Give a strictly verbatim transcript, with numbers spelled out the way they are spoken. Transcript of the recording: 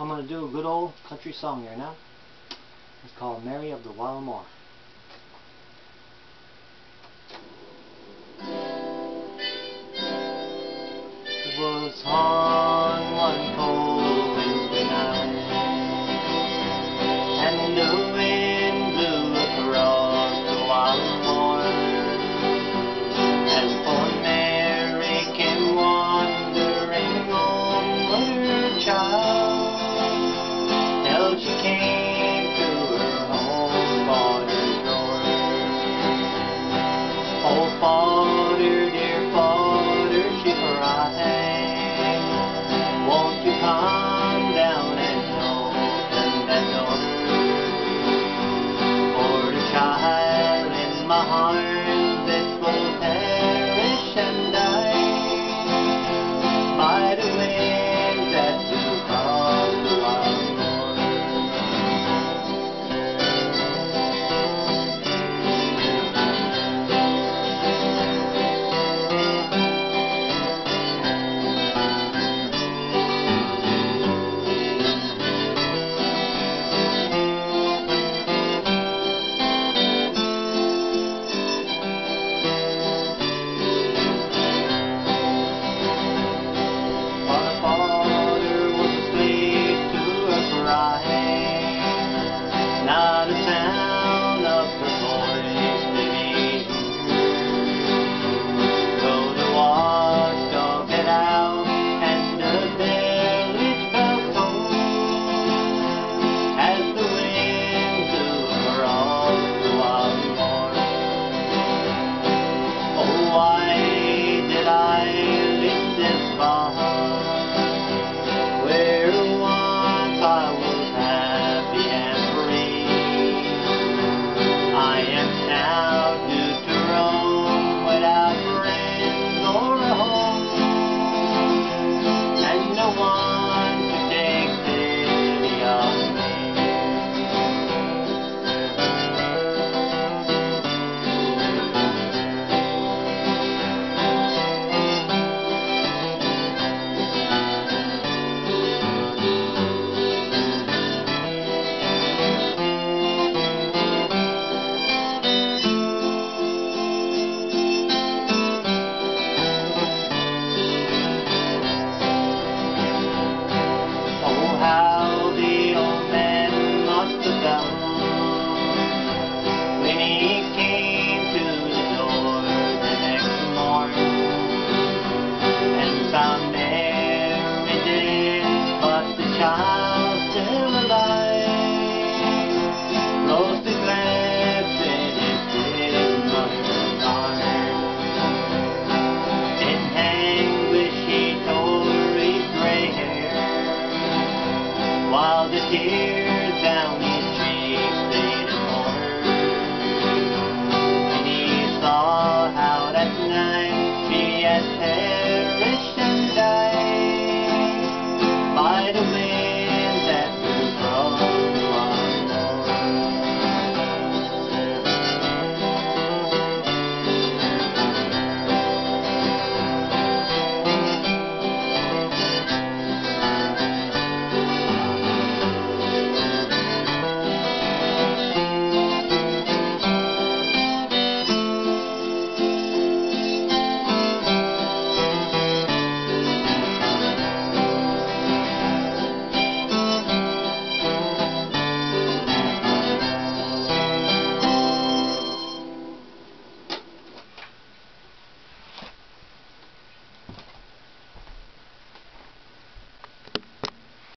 I'm going to do a good old country song here now. It's called Mary of the Wild Moor. It was on one cold winter night, and the wind blew across the wild moor, as poor Mary came wandering home with her child, till she came to her own father's door. Oh, Father, dear Father, she cried, won't you come down and open that door? For the child in my heart that will perish and die by the winds that blew across the wild moor. Not a sound of her voice did he hear, though the watchdog had out and the village bell tolled, as the wind blew across the wild moor. Oh, why did I leave this far, where once I was happy and free? I am now